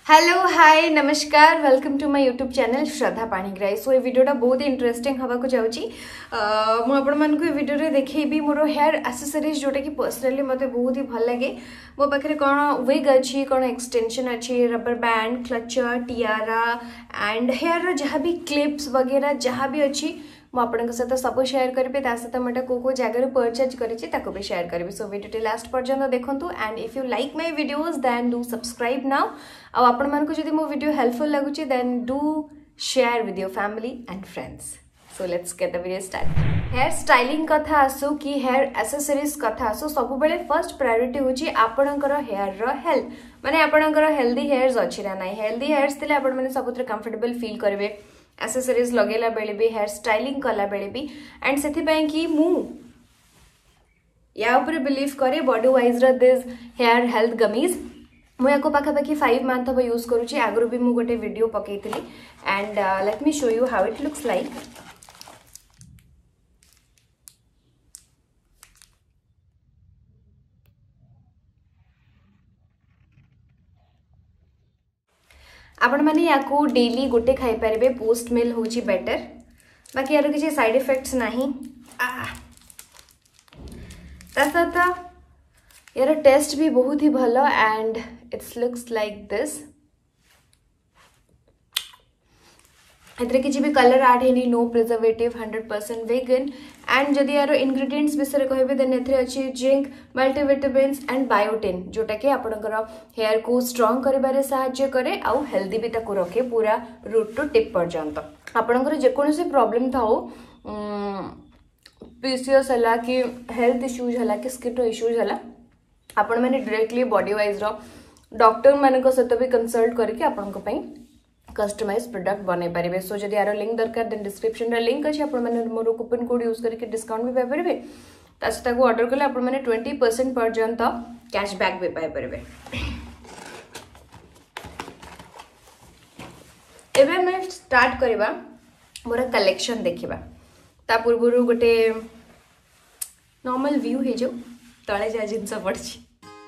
Hello hi नमस्कार welcome to my YouTube channel Shraddha Panigrahi. So ये वीडियोटा बहुत इंटरेस्टिंग हवा को जाउची। मु आपण मानकु ये वीडियो रे देखैबी मोर हेयर एक्सेसरीज जोटा कि पर्सनली मते बहुत ही भल लागे। मो पाखरे कोन विग अछि, कोन एक्सटेंशन अछि, rubber band, clutcher, tiara and hair रो जहाँ भी क्लिप्स वगैरह जहाँ भी अछि मु आपन सहित सब शेयर करी सहित मुझे को जगह परचेज कर भी शेयर करी। सो वीडियो लास्ट पर्यंत देखु and if you like my videos then do subscribe now. आपण मानकु जदि मो वीडियो हेल्पफुल लगुची then do share with your family and friends. So let's get the video start. Hair styling कथा आसु कि हेयर एक्सेसरीज कथा आसु सब बेले फर्स्ट प्रायोरिटी होची आपणकर हेयर रो हेल्थ, माने आपणकर हेल्दी हेयर्स अछि ना नाही। हेल्दी हेयर्स थिले आपण माने सबुत्र कंफर्टेबल फील करबे एक्सेसरीज लगेला बेले भी, हेयर स्टाइलिंग कला बेले भी। एंड सेथि पय कि मु या ऊपर बिलीव करे बॉडी वाइज रो दिस हेयर हेल्थ गमीज मु याको पाखापाखि 5 मंथ हम यूज करूची। आगु भी मु गोटे वीडियो पकेइतली and let me show you how it looks like. आपण माने याको डेली गोटे खाई पारे, पोस्ट मिल होची बेटर, बाकी यार किसी साइड इफेक्ट्स नहीं। यार टेस्ट भी बहुत ही भलो and it's looks like this. एथरे किसी भी कलर ऐड हेनी, नो प्रिजर्वेटिव, 100% वेगन। एंड जदि यार इंग्रेडिएंट्स विषय कहबे देन एथरे अछि जिंक, मल्टीविटामिन्स एंड बायोटिन जोटा कि आपनकर हेयर को स्ट्रांग करिबारे सहायता करे आउ हेल्दी भी ताको रखे पूरा रूट टू टिप पर्यंत। आपनकर जे कोनोसी प्रॉब्लम थाओ, पीसीओएस हला कि हेल्थ इश्यूज हला कि स्किन इश्यूज हला, आपण माने डायरेक्टली बॉडी वाइज रो डॉक्टर मानक सहित भी कंसल्ट करके आपनको पई कस्टमाइज प्रोडक्ट बने पारे। सो जदि यार लिंक दरकार देन डिस्क्रिप्शन रे लिंक अछि, आपण माने मोर कूपन कोड यूज करके डिस्काउंट भी पाइ परबे। तासता को ऑर्डर करले आपण माने 20% पर्यंत कैशबैक भी पाइ परबे। एबे मैं स्टार्ट करबा मोर कलेक्शन देखिबा। ता पूर्वरु गोटे नॉर्मल व्यू हे जो तळे जा जिंस पड़छि।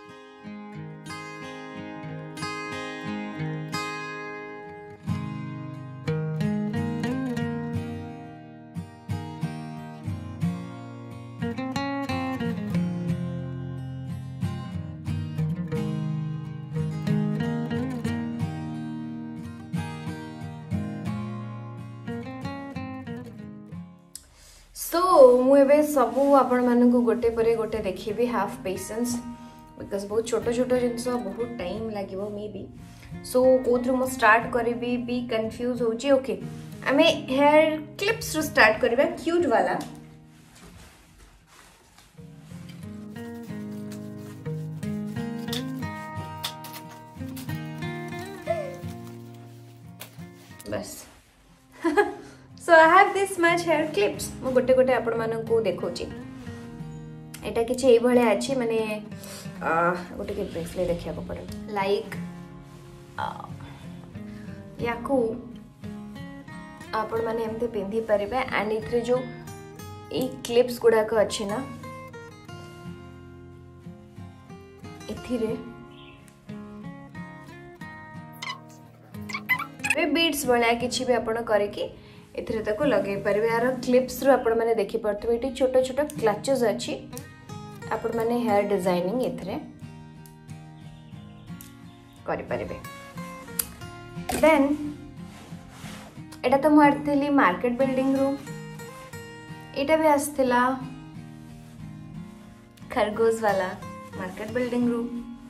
सो मुझे सबू आपण मानक गोटे परे गोटे देखी, हाफ पेशेंस बिकज बहुत छोट छोट जिनस बहुत टाइम लगे मे बी। सो कौन मु स्टार्ट करी भी कंफ्यूज होची। ओके आमे हेयर क्लिप्स रो स्टार्ट करबा, क्यूट वाला। बस so I have this much hair clips मु गोटे गोटे आपण मानन को देखौची। एटा किछि एई भले अछि, माने गोटे के ब्रीफली देखिया को पड़े लाइक याकू आपण माने एमते पिंधी परिबे। एंड इथरे जो ए क्लिप्स गुडा को अछि ना, इथिरे बीड्स भले किछि भी आपण करे कि एथरे तको लगे पारे। यार क्लिप्स रो आपण माने देखि परथबे एटी छोटो छोटो क्लचेस अछि, आपण माने हेयर डिजाइनिंग एथरे करि परिबे। देन एटा तो मु आरथिली मार्केट बिल्डिंग रो, एटा भी आस्थिला खरगोश वाला मार्केट बिल्डिंग रो।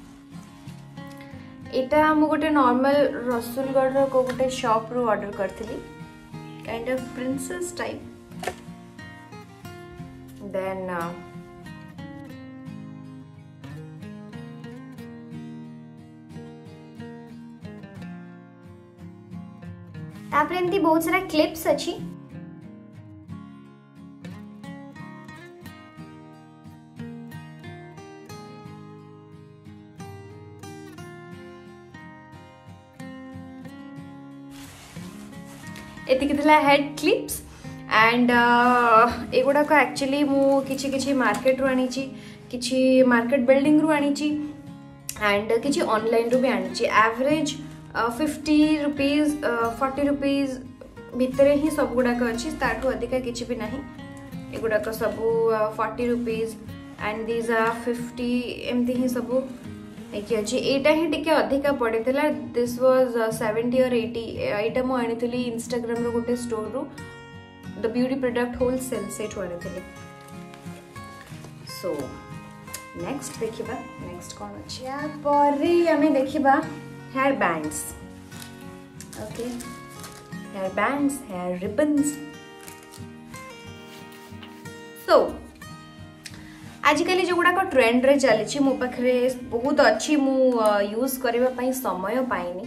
एटा मु गोटे नॉर्मल रसूलगढ़ रो को गोटे शॉप रो ऑर्डर करथिली, kind of princess type. Then तापर एमती बहुत सारा क्लिप्स अछि। एतिक थिला हेड क्लिप्स एंड एगुड़ा को एक्चुअली मु किछि किछि मार्केट रो आनी छी, किछि मार्केट बिल्डिंग रू आनी छी एंड किछि ऑनलाइन रू भी आनी छी। एवरेज 50 रुपीज 40 रुपीज भितर ही सब गुड़ाक अच्छी ताठू अधिका किसी भी नहीं एगुड़ाक सब 40 रुपीज एंड दीज आर 50 एमती ही सब अच्छी एटा ही टिके अधिका पड़ेगा दिस वाज 70 और 80 एटा मु आनी इंस्टाग्राम रो गोटे स्टोर रू द ब्यूटी प्रोडक्ट होलसेल से आनी सो नेक्स्ट देखिबा नेक्स्ट कौन अच्छी या परी हमें देखिबा hair bands okay hair bands hair ribbons so आजिकल जो गुड़ाक ट्रेंड रे चली मो पाखे बहुत अच्छी मु यूज करने समय पाइनी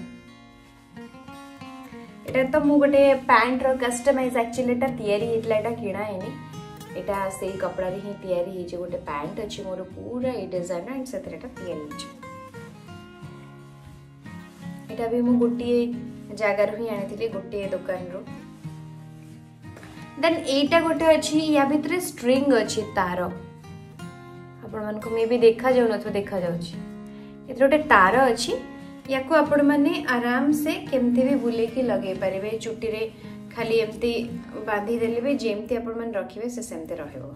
एटा तो मु गोटे पैंट रो कस्टमाइज एक्चुअली एटा तयारी हेतला एटा किणा हेनी एटा से कपड़ा रे ही तयारी हे जे गोटे पैंट अछि मोर पूरा ए डिजाइन एंड सेतरे एटा तयारी हे एटा भी मु गोटे जगह रो ही आनी गोटे दुकान रो देन एटा गोटे अछि या भितरे स्ट्रिंग अछि तार आपण मन को मे भी देखा जाउ न देखा जाउछि एतरे गोटे तार अछि याको आपण माने आराम से केमते भी बुले की लगे परिबे चुट्टी रे खाली एमती बांधी देले भी जेमती आपण मन रखिबे से सेमते रहबो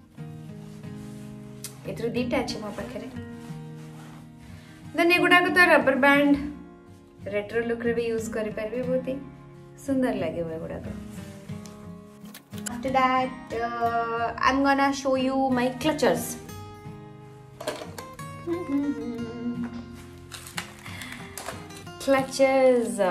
एतरे दीटा अछि मो पाखरे देन एगुडा को तो रबर बैंड रेट्रो लुक रे भी यूज करि परबे बहुत ही सुंदर लागे एगुडा को after that I am gonna show you my clutchers clutches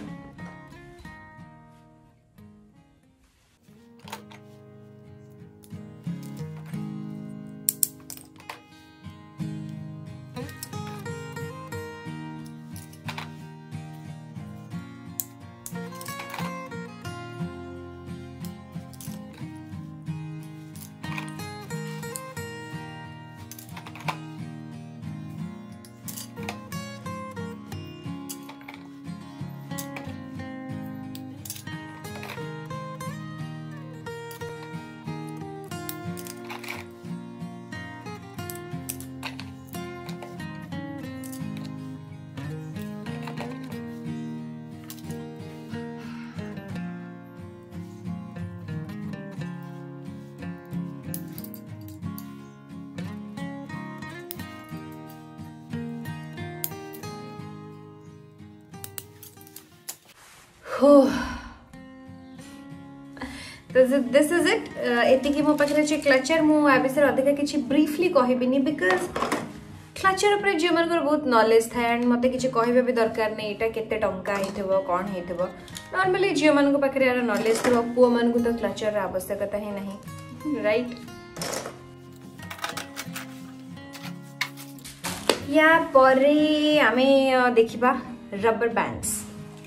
this is it एतिकी मो पाखरे जे क्लचर मु आ बिसर अधिका किछि ब्रीफली कहबिनी बिकॉज़ क्लचर ऊपर जे मन बहुत नॉलेज था एंड मते किछि कहबे भी दरकार नै एटा केते टंका हेथबो कोन हेथबो नॉर्मली जे मन को पाखरे यार नॉलेज थबो पुओ मन को तो क्लचर आवश्यकता ही नहीं राइट या परे हमें देखिबा रबर बैंड्स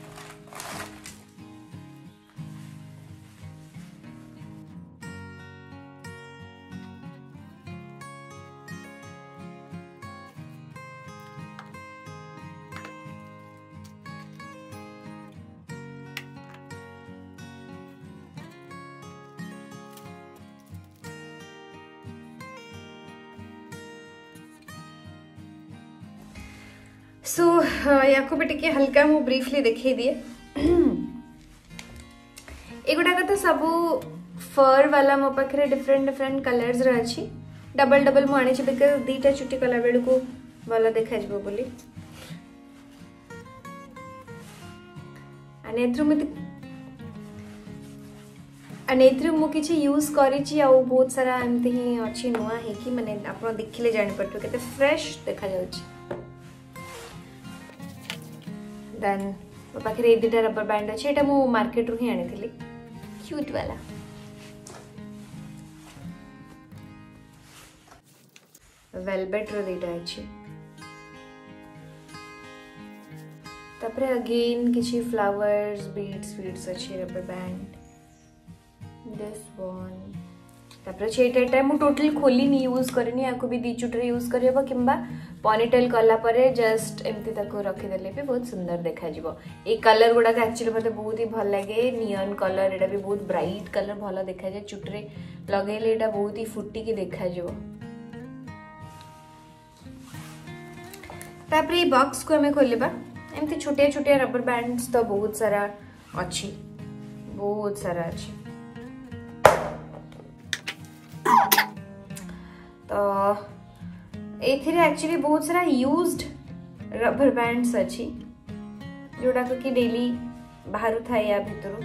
सो याको भी टिके हल्का मु ब्रीफली देखे दिए एगुडा तो सब फर वाला मो पाखरे डिफरेंट डिफरेंट कलर्स रे अछि डबल डबल मु आनी छी बिकॉज़ दीटा चुटी कला बेल को वाला देखा जबो बोली अनेथ्रु मु किछि यूज करी छी आ बहुत सारा एमते ही अछि नुआ है कि माने आपण देखिले जानि पड़तो केते फ्रेश देखा जाउछि देन मो पाखरे एदिटा रबर बैंड अछि एटा मु मार्केट रू ही आनी थिली क्यूट वाला वेलवेट रो देटा अछि तापरे अगेन किछि फ्लावर्स बीड्स अछि रबर बैंड दिस वन तापरे छेटा मु टोटली खोली नी यूज करनी याको भी दी चुटरे यूज करबो किंबा पॉनीटेल कला परे जस्ट एमती ताको रखि देले भी बहुत सुंदर देखा जिवो ए कलर गुडा का एक्चुअली मते बहुत ही भल लागे नियन कलर एटा भी बहुत ब्राइट कलर भल देखा जाय चुटरे लगेले एटा बहुत ही फुटी की देखा जिवो तापरे बॉक्स को हमें खोलबा एमती छोटिया छोटिया रबर बैंड्स तो बहुत सारा अच्छी, बहुत सारा अच्छी। तो एथिरे एक्चुअली बहुत सारा यूज्ड रबर बैंड्स अच्छी जोड़ा कि डेली बाहर था या भितर।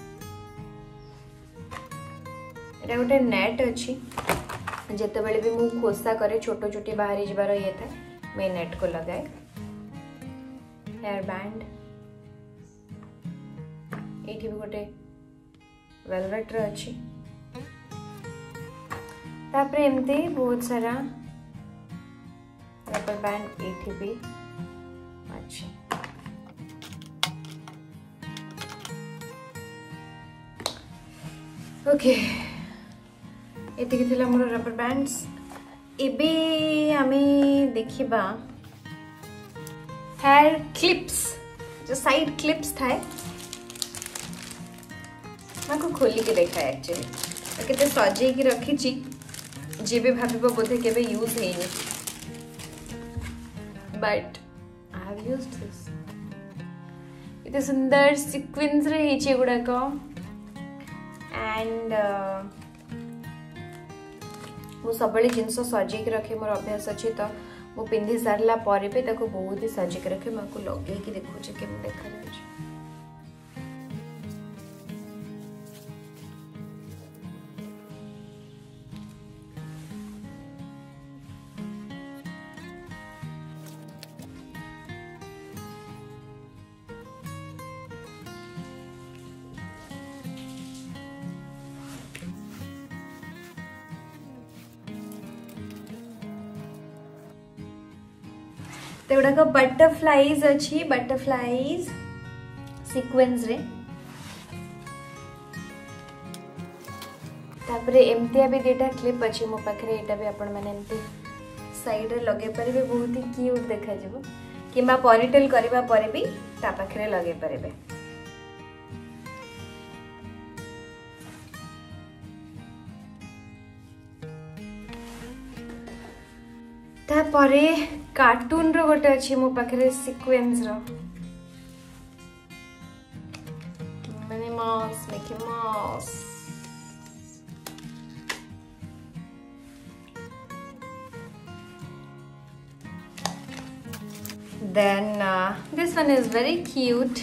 एटा गोटे नेट अच्छी, जिते बड़े भी मु खोसा करे छोट छोटी बाहरी जबार ये था मैं नेट को लगाए। हेयर बैंड ये भी गोटे वेलवेट रो अच्छी। तापर एमती बहुत सारा रबर बैंड ये भी अच्छी। ओके एतिक थिला मोर रबर बैंड्स। एबे आमे देखिबा हेयर क्लिप्स, जो साइड क्लिप्स थाए मैं को खोली के देखा एक्चुअली केते सजे की रखी छी, जे भी भाबिबो बोधे केबे यूज हेनी, but I have used this. इते सुंदर सीक्वेंस रे हेची गुडा को एंड मु सबले जिनस सजे रखे मोर अभ्यास अच्छी। तो मु पिंधि सारला पर भी ताको बहुत ही सजे रखे मैं को लगे कि देखो केम देखा जाउछ। तो गुड़ाक बटरफ्लाइज अच्छी, बटरफ्लाइज सीक्वेंस रे। तापरे एमतिया भी डेटा क्लिप अच्छी मो पाखरे, एटा भी आपण माने एमती साइड रे लगे परिबे, बहुत ही क्यूट देखा जिवो। किंबा पॉनीटेल करबा परे भी ता पाखरे लगे परिबे। तापरे कार्टून रो गोटे अच्छी मो पाखरे सीक्वेंस रो, mini mouse, Mickey Mouse. Then this one is very cute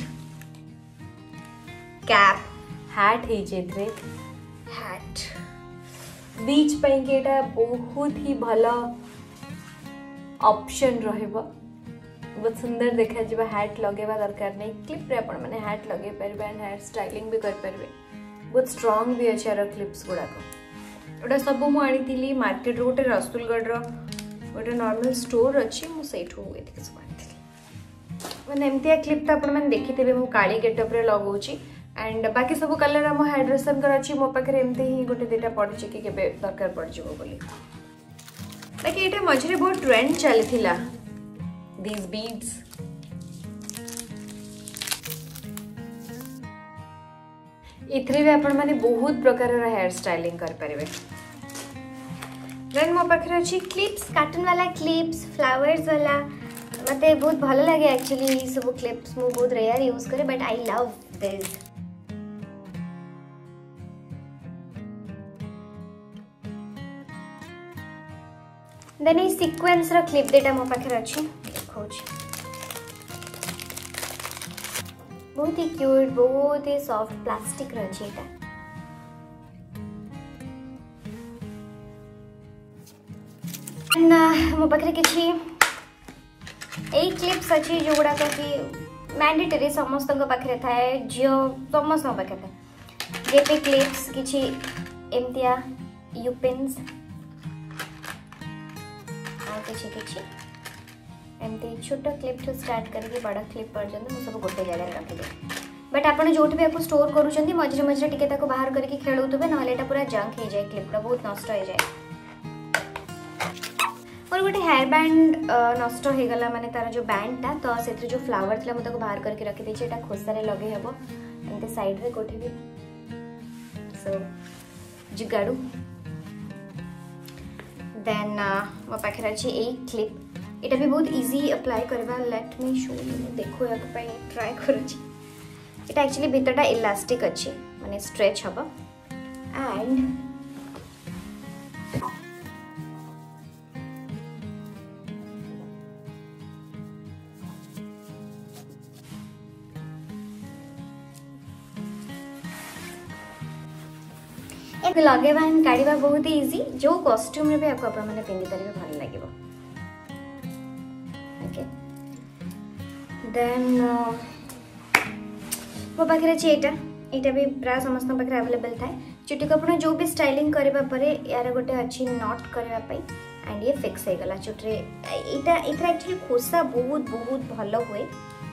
cap hat है जेतरे hat बीच ପାଇଁ कि एटा बहुत ही भला ऑप्शन रहबो। बहुत सुंदर देखा जिबा, हैट लगेबा दरकार नहीं, क्लिप रे आपण माने हैट लगे परबे एंड हेयर स्टाइलिंग भी कर परबे। बहुत स्ट्रांग भी अछि आरो क्लिप्स गुडा को। ओटा सब मु आनी थिली मार्केट रो, गोटे रसुलगढ़ रो गोटे नॉर्मल स्टोर अछि, मु सेठो एथिक सब आनी थिली। माने एमतिया क्लिप त आपण माने देखिथिबे मु काली गेटअप रे लगाउची एंड बाकी सब कलर हम हेयर ड्रेसर कर अछि। मो पाखरे एमते ही गोटे देटा पड़छि कि केबे दरकार पड़ जिवो बोली। बाकी एटा मझरे बहुत ट्रेंड चली थिला these beads। इथरे भी आपण माने बहुत प्रकार रा हेयर स्टाइलिंग कर परिबे। देन मो पाखरे अछि क्लिप्स, कार्टून वाला क्लिप्स, फ्लावर्स वाला। मते बहुत भलो लागे एक्चुअली ई सब क्लिप्स, मु बहुत रेयर यूज करे but I love this. Then ई सीक्वेंस रा क्लिप देटा मो पाखरे अछि, देखौछि। बहुत ही क्यूट, बहुत ही सॉफ्ट प्लास्टिक रा अछि एटा। एंड मो पाखरे किछि ए क्लिप्स अछि जो गुडा कि मैंडेटरी समस्त पाखरे थाए, जियो समस्त पाखरे थाए। जेपे क्लिप्स किछि एमतिया यू पिन्स किछि एमती छोट क्लिप ठू स्टार्ट करके बड़ क्लिप पर्यंत मु सब गोटे जगह रखिदे। बट आपन जोठ भी आपको स्टोर करूछंती मझरे मझरे टिके ताको बाहर करके खेलौतबे, नहले एटा पूरा जंक हे जाए, क्लिपटा बहुत नष्ट हो जाए। और गोटे हेयर बैंड नष्ट हो गला माने तार जो बैंड था तो सेत्र जो फ्लावर थला मु ताको बाहर करके रखि देछि। एटा खोसारे लगे हेबो एमते साइड रे कोठे भी सो जुगाड़ू। देन मो पाखरे अछि ए क्लिप एटा भी बहुत इजी अप्लाई करबा। लेट मी शो यू, देखो या पई ट्राई करूची। एटा एक्चुअली भीतरटा इलास्टिक अछि माने स्ट्रेच हबा एंड लगेवा एंड काढ़ा बहुत इजी। जो कॉस्ट्यूम रे भी आपको अपन माने पिंदी परिबे भल लागिवो। ओके देन मो पाखे एटा भी प्राय समस्त पाखे अवेलेबल थाए। चुटी को अपन जो भी स्टाइलिंग करबा परे यार गोटे अच्छी नॉट करबा पई एंड ये फिक्स हो गला चुटी रे। एटा एक्चुअली खोसा बहुत बहुत भलो हुए।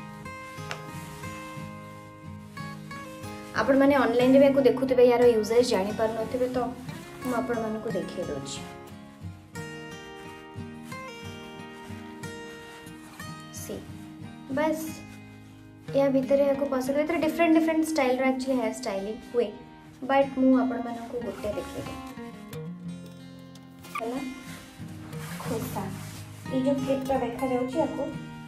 आपण माने ऑनलाइन रे को देखुतबे यार यूजेज जानि पार नथिबे तो हम आपण माने को देखिए दोछि। सी बस या भीतर या को पसंद है तो डिफरेंट स्टाइल रे एक्चुअली हेयर स्टाइलिंग हुए बट मु आपण माने को गोटे देखिए हला खोसा ये जो क्लिपटा देखा जाउछि आपको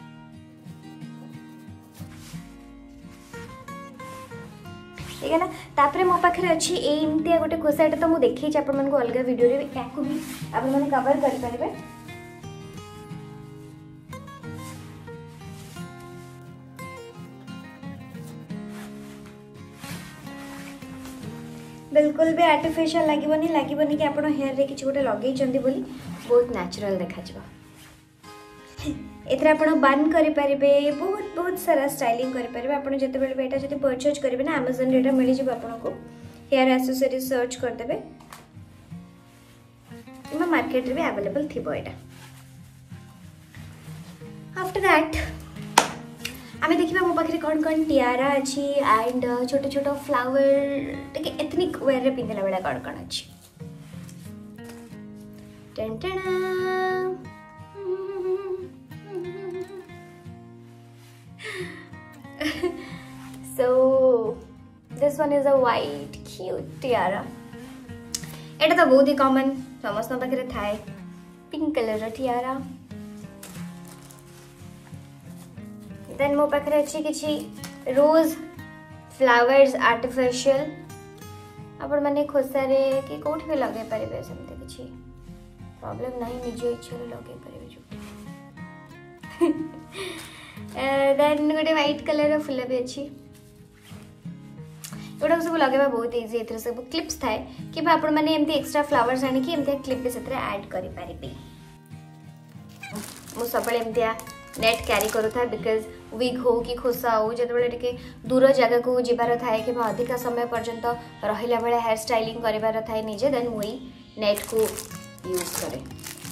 ठीक है ना। तापरे मो पाखे अच्छी एमती गोटे खोसाटा तो मुझे देखी आप अलग वीडियो रे याकू भी आपण माने कवर कर पारे। बिल्कुल भी आर्टिफिशियल लागबनी कि आपण हेयर रे किछ गोटे लगेई चंदी बोली बहुत नेचुरल देखा जिवो। एथरा आपण बन करि परिबे बहुत बहुत सारा स्टाइलिंग करि परिबे। आपण जते बेले बेटा जते परचेज करिवे ना Amazon रेटा मिलि जिवो आपण को हेयर एक्सेसरीज सर्च कर देबे इमा मार्केट रे भी अवेलेबल थिबो एटा। आफ्टर दैट आमे देखिबा मो पाखरे कोन टियारा अछि एंड छोटे छोटे फ्लावर टिके एथनिक वेयर रे पिंदला बेला कोन अछि। टन टन so this one is a white cute tiara। एटा तो बहुत ही कॉमन समस्त पाखे थाए पिंक कलर टियारा। देन मो पाखे अच्छी किछि रोज फ्लावर्स आर्टिफिशियल आपण माने खोसारे कि कोठ भी लगे परिबे सेमते किछि प्रॉब्लम नहीं निज इच्छा रे लगे परिबे जो। देन गोटे व्हाइट कलर फुल भी अच्छी गोटा सब लगेबा बहुत इजी। एथरे सब क्लिप्स थाए कि आपण माने एमती एक्स्ट्रा फ्लावर्स आनी कि एमती क्लिप भी सेथरे ऐड करि परिबे। मु सबले एमती नेट कैरी करू था बिकॉज विग हो कि खोसा हो जते बेले टिके दूर जगह को जिबार थाए कि अधिक समय पर्यंत रहिला बेले हेयर स्टाइलिंग करिबार थाए निजे देन वही नेट को यूज करे।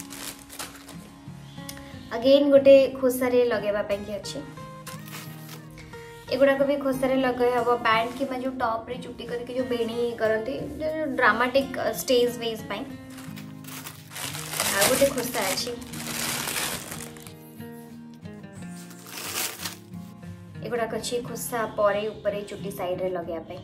अगेन गोटे खोसारे लगेबा ପାଇଁ कि अछि एगुडा को भी खोसारे लगे हबो बैंड कि जो टॉप रे चुट्टी करके जो बेणी करंती ड्रामाटिक स्टेज वेज ପାଇଁ। आ गोटे खोसा अछि एगुडा कछि खोसा परे ऊपर चुट्टी साइड रे लगेया ପାଇଁ।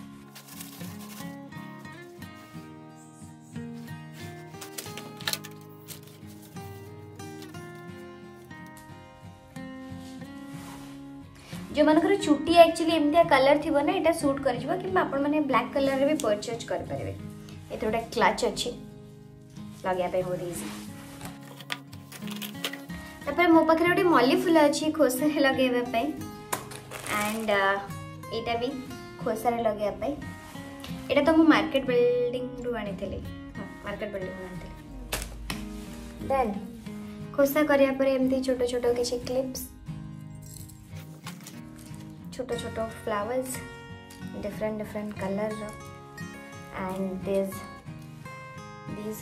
जो मनकर चुट्टी एक्चुअली एमतिया कलर थिबो ना एटा सूट कर जिवो कि आपण माने ब्लैक कलर रे भी परचेज कर परबे। एते गोटे क्लच अछि लगिया पे बहुत इजी। तपर मो पाखरे गोटे मल्ली फूल अछि खोसा रे लगेबा पे एंड एटा भी खोसा रे लगेया पे। एटा तो मो मार्केट बिल्डिंग रु आनी थिले मार्केट बिल्डिंग रु आनी थिले। देन खोसा करिया पर एमती छोटो छोटो किछि क्लिप्स छोटो छोटो flowers different colour and these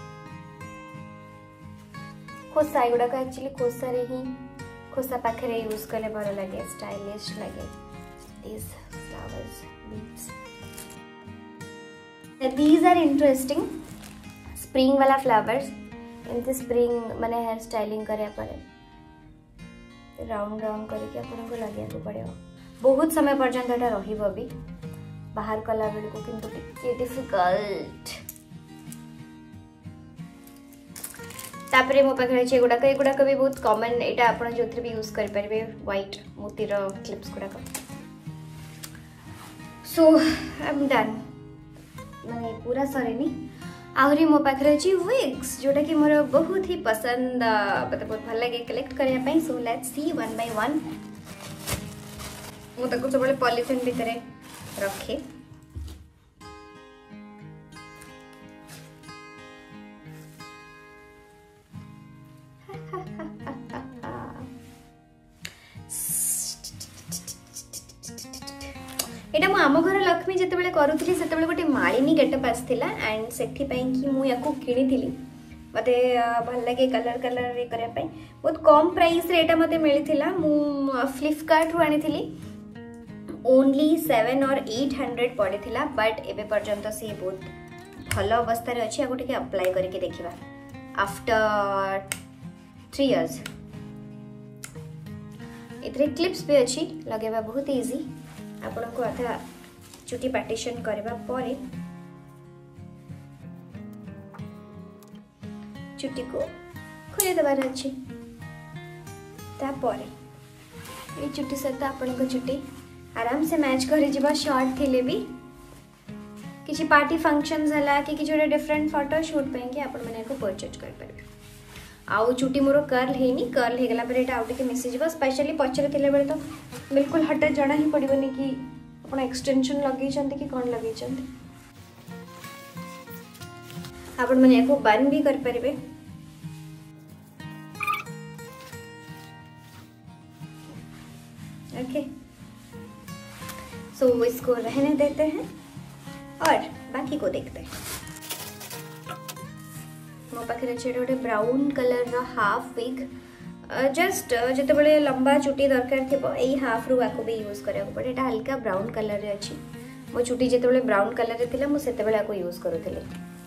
खोसा गुड़ा का एक्चुअली खोसा रे ही खोसा पाखे यूज कले भल लगे स्टाइलिश लगे। these flowers beads these are interesting spring वाला फ्लावर्स एमती स्प्रिंग माने हेयर स्टाइलिंग करे पर राउंड राउंड करके आपन को लगे को पड़ेगा बहुत समय पर्यंत एटा रहिबो भी बाहर कला बेल को किंतु टिके डिफिकल्ट। तापरे मो पाखे अच्छे एगुड़ाक भी बहुत कॉमन एटा आप जो भी यूज करेंगे व्हाइट मोतीर क्लिप्स गुड़ाक सो आई एम डन माने पूरा सरेनी आहरी मो पाखे अच्छी विग्स जोटा कि मोर बहुत ही पसंद मतलब बहुत भल लगे कलेक्ट करने so let's see one by one मुझे सब पॉलिथिन भितर रखे एटा मो आम घर लक्ष्मी जिते करूली से गोटे मालिनी गेटअप आसला एंड से मुझे किनी मत भल लगे कलर कलर ये करने बहुत कम प्राइस रे एटा मते मिलथिला मु फ्लिपकार्ट रु आनी ओनली 700 और 800 पड़ीथिला बट एबे पर्यंत से बहुत भल अवस्था रे अछि आगो टिके अप्लाई करके देखिबा आफ्टर 3 इयर्स इतरे क्लिप्स भी अच्छी लगेबा बहुत इजी आपण को आधा चुटी पार्टीशन करबा परे चुटी को खोले देबार अछि तापरे ए चुटी सहित आपण को चुटी आराम से मैच कर जीवा शॉर्ट थिले भी किसी पार्टी फंक्शंस हला कि किसी डिफरेंट फोटो शूट पे आपण माने को परचेज कर परबे आउ चुटी मोर कर्ल हेनी कर्ल हे गला पर एटा आउट के मैसेज बस स्पेशली पछरे थिले बेले तो बिल्कुल हटे जणा ही पड़िबनी कि आपण एक्सटेंशन लगे चंती कि कोन लगे चंती आपण माने को बन भी कर परबे ओके सो इसको रहने देते हैं और बाकी को देखते हैं मो पाखे अच्छे गोटे ब्राउन कलर रो हाफ विग जस्ट जिते बड़े लंबा चुटी दरकार थी यही हाफ रू आपको भी यूज करा पड़े एटा हल्का ब्राउन कलर रे अच्छी मो चुटी जिते बड़े ब्राउन कलर रे थिला मो सेते बड़े आपको यूज करूथिले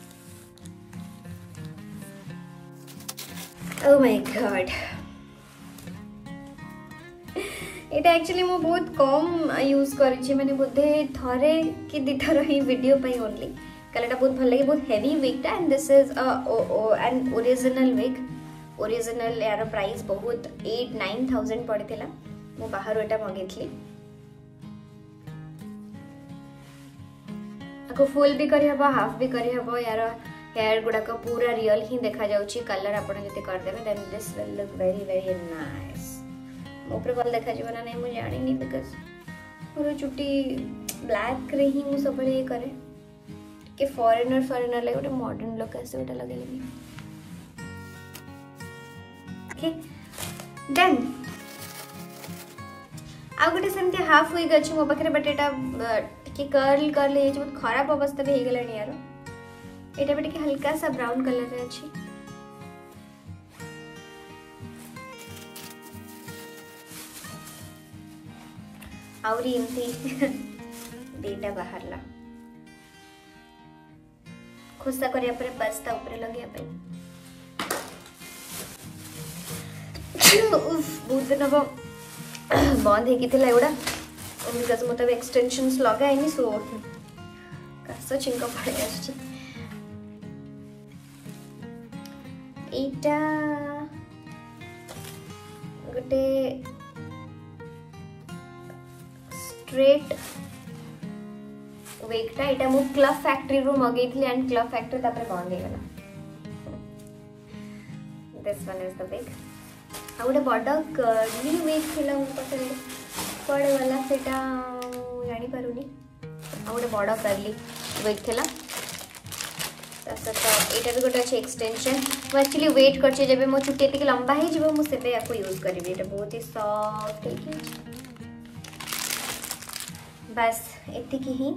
ओह माय गॉड एटा एक्चुअली मो बहुत कम यूज करिछि माने बोधे थरे कि दिथर ही वीडियो पई ओनली कलेटा बहुत भल लगे बहुत हेवी विग टा and this is an original wig original यार प्राइस बहुत 8-9,000 पड़ीथिला मो बाहर एटा मंगेथली आको फुल भी करि हबो हाफ भी करि हबो यार हेयर गुडा को पूरा रियल ही देखा जाउची कलर आपण जति कर देबे then this will look very very nice मोपर भल देखा जीवन नहीं मुझे जानी नहीं बिकॉज मोर चुटी ब्लैक रे ही मु सब ये करे के फॉरेनर ले गोटे मॉडर्न लुक आसे ओटा लगे लेनी ओके देन आ गोटे सेमते हाफ विग अछि मो पाखरे बट एटा के कर्ल हे बहुत खराब अवस्था भी हे गेलानी यार एटा बटे के हल्का सा ब्राउन कलर रे अछि आउरी एमती डेटा बाहरला खुस्सा करिया पर बस्ता ऊपर लगे पे उफ बहुत दिन अब बंद हे किथिला एडा बिकॉज मतलब एक्सटेंशंस लगाइनी सो कास चिंक पड़े आछि एटा गोटे स्ट्रेट वेगटा एटा मु क्लब फैक्ट्री रो मगेइथली एंड क्लब फैक्ट्री तापर बंद हे गला दिस वन इज द वेग आ गोटे बड़ कर्ली वेग थिला मु पछरे पड़े वाला सेटा जानि पारुनी आ गोटे बड़ कर्ली वेग थिला तो एटा भी गोटे अच्छे एक्सटेंशन मु एक्चुअली वेट करछे जेबे मो चुटी एतिक लंबा हे जिवो मु सेबे याको यूज करबी एटा बहुत ही सॉफ्ट है बस एतिकी ही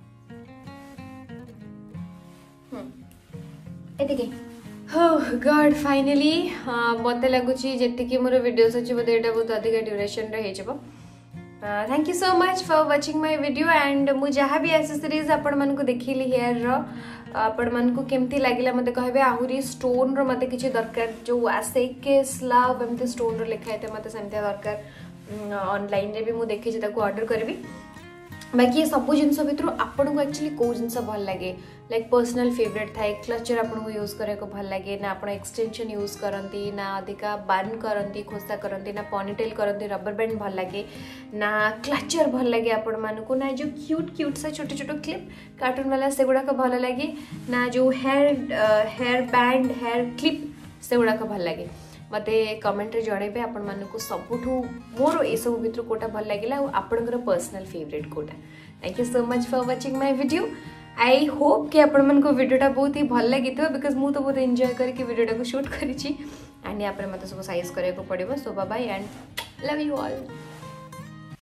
एतिकी ओह गॉड फाइनली मते लागुची जेतिकी मोर वीडियोस अछि बदे एटा बहुत अधिक ड्यूरेशन रे हे जबो thank you so much for watching my video and मु जहाँ भी एक्सेसरीज आपण मन को देखिली हेयर रो आपण मन को केमती लागिला मते कहबे आहुरी स्टोन रो मते किछि दरकार जो आसे के स्लाव एमते स्टोन रो लिखा हेते मते सेमते दरकार ऑनलाइन रे भी मु देखि जे ताको ऑर्डर करबी बाकी ये सब जिन भितर आपन को एक्चुअली कौ जिन भल लगे लाइक पर्सनल फेवरेट थाए क्लचर आपको यूज करने को भल लगे ना आप एक्सटेंशन यूज करती ना अधिका बन करती खोसा करती ना पनीटेल करती रबर बैंड भल लगे ना क्लचर भल लगे आपण मानक ना जो क्यूट क्यूट सा छोटे छोटे क्लिप कार्टून वाला से गुड़ाक भल लगे ना जो हेयर बैंड हेयर क्लिप से गुड़ाक भल लगे मत कमेंट जनइबे आपण मानक सबुठ मोर ये सब भितर कोटा भल लगे आपणकर पर्सनल फेवरेट कोटा। Thank you so much for watching my video. I hope कि आपण मन को वीडियोटा बहुत ही भल लगी बिकॉज मु तो बहुत एंजॉय करके वीडियोटा को शूट करी एंड यहाँ पर मत सब साइज करने को पड़ो। So bye bye and love you all.